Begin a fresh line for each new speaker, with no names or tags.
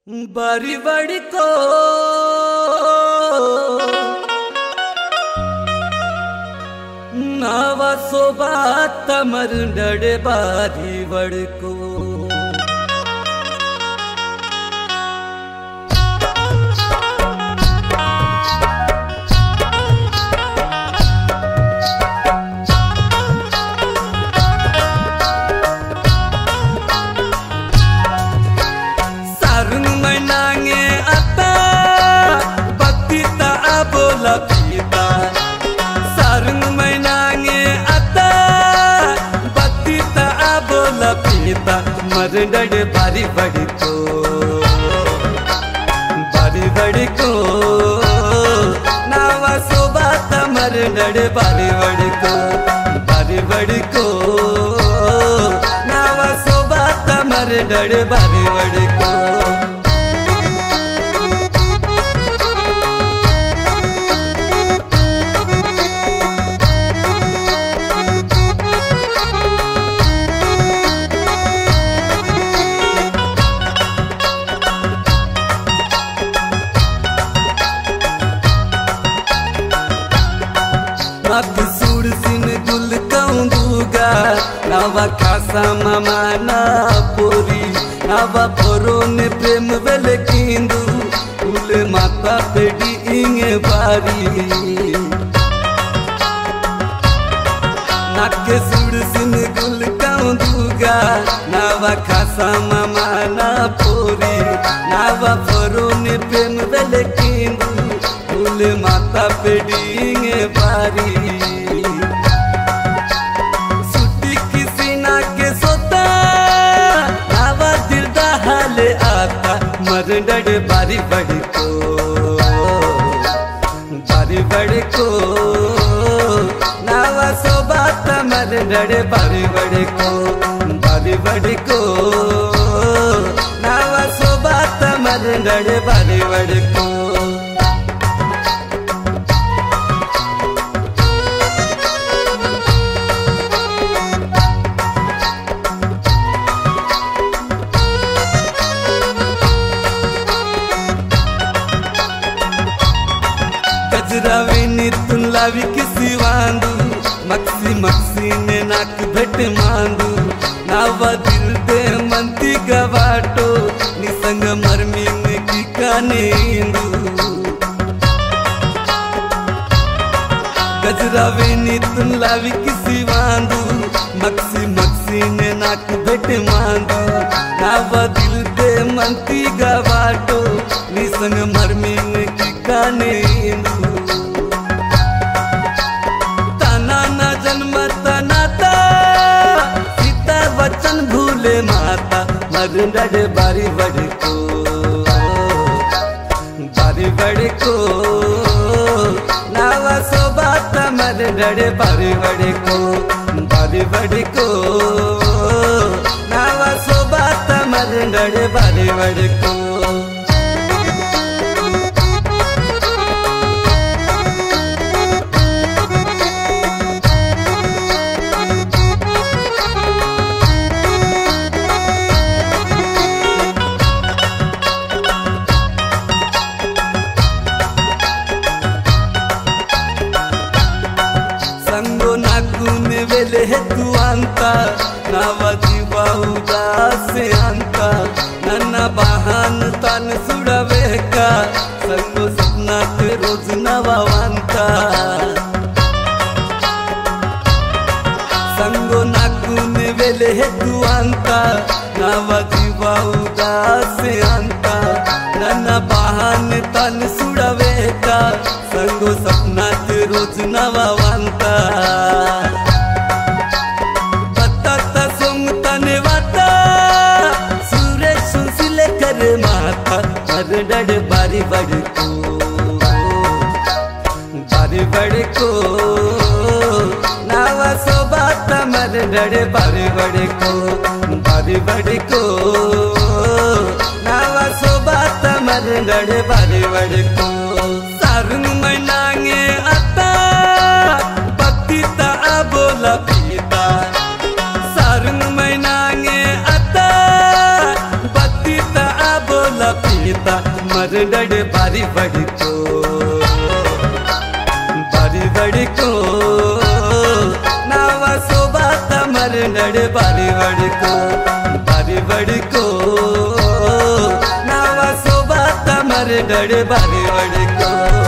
बारी बड़ी को नावा सोबा तमर डड़े बारी बड़ी को मर डड़े बारी बड़ी को नावा सोबा तमर डड़े बारी बड़ी को नावा सोबा तमर डड़े बारी बड़ी को सूर सिन गुल कौंदूगा नावा खासा मामा ना पोरी नावा पोरो ने प्रेम वेले किंदू फूल माता पेडी इंगे बारी नाके सूर सिन गुल कौंदूगा नावा खासा मामा ना पोरी नावा पोरो ने प्रेम वेले किंदू फूल माता पेडी इंगे बारी मर डड़े बारी बड़ी को नावा सोबा तमर डड़े बारी बड़ी को नावा सोबा तमर डड़े बारी बड़ी को रविनी तुन लावी किसी वांदू मक्सी मक्सी ने नाक भेट मांदू नावा दिल दे मंती गवाटो निसंग मरमी में की कानेंदू गजरावेनी तुन लावी किसी वांदू मक्सी मक्सी ने नाक भेट मांदू नावा दिल दे मंती गवाटो निसंग मरमी में की कानेंदू मर डड़े बारी बड़ी को नावा सोबा तमर डड़े बारी बड़ी को नावा सोबा तमर डड़े बारी बड़ी को वेले है तू अंता नावा जीवा उदास अंता नन्ना बहान तन सुड़वे का संगो सपना ते रोज नवा वंता संगो नाकुने वेले है तू अंता नावा जीवा उदास अंता नन्ना बहान तन सुड़वे का संगो सपना ते रोज नवा वंता मर डड़े बारी बड़ी को नावा सोबा तमर डड़े बारी बड़ी को नावा सोबा तमर डड़े बारी बड़ी को सारुंग मनांगे आता पति ता बोला पीता सारुंग मनांगे आता पति ता बोला पीता मर डर बारी बड़ी को नावा सोबात मर डर बारी बड़ी को नावा सोबात मर डर बारी बड़ी को